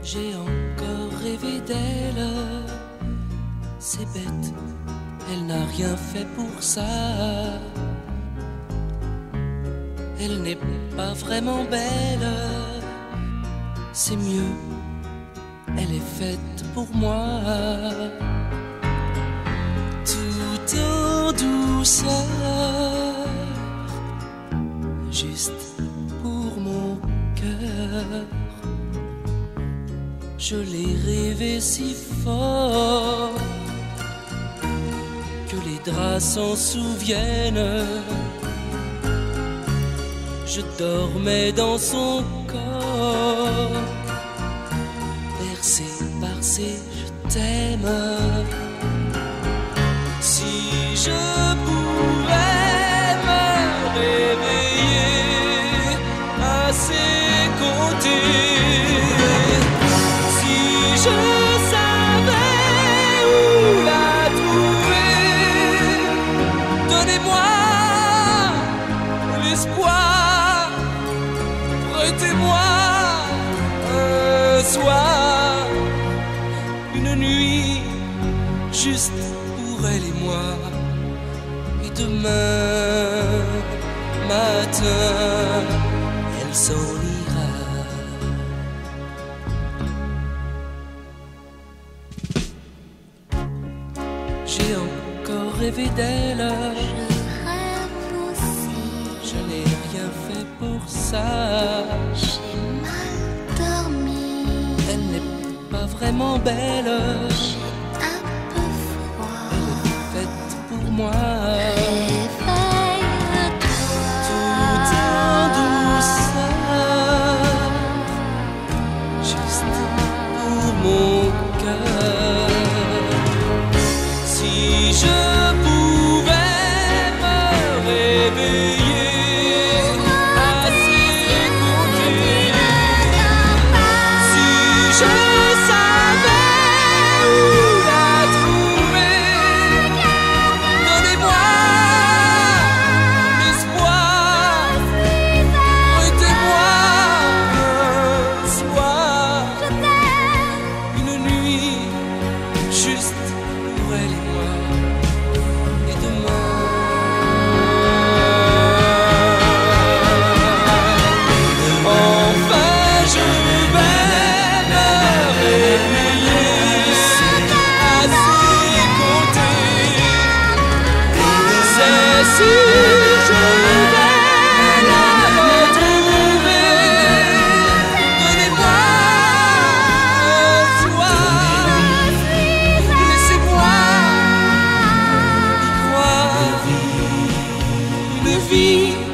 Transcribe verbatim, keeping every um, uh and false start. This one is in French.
J'ai encore rêvé d'elle, c'est bête, elle n'a rien fait pour ça. Elle n'est pas vraiment belle, c'est mieux, elle est faite pour moi. Tout en douceur, juste pour mon cœur. Je l'ai rêvé si fort que les draps s'en souviennent. Je dormais dans son corps, bercé par ses je t'aime. Si je pouvais me réveiller à ses côtés, je savais où la trouver. Donnez-moi l'espoir, prêtez-moi un soir, une nuit juste pour elle et moi. Et demain matin, elle s'en ira. J'ai encore rêvé d'elle, Je rêve aussi. je n'ai rien fait pour ça. J'ai mal dormi. Elle n'est pas vraiment belle, J'ai un peu froid. elle est faite pour moi. Réveille-toi. Tout en douceur, juste pour mon cœur. Si je pouvais me réveiller à ses côtés, si je savais où la trouver, donnez-moi l'espoir, prêtez-moi un soir, une nuit juste pour elle et moi. Et demain, enfin je vais me réveiller à ses côtés. C'est sûr, je vais la retrouver. Donnez-moi un soir, laissez-moi y croire. Une vie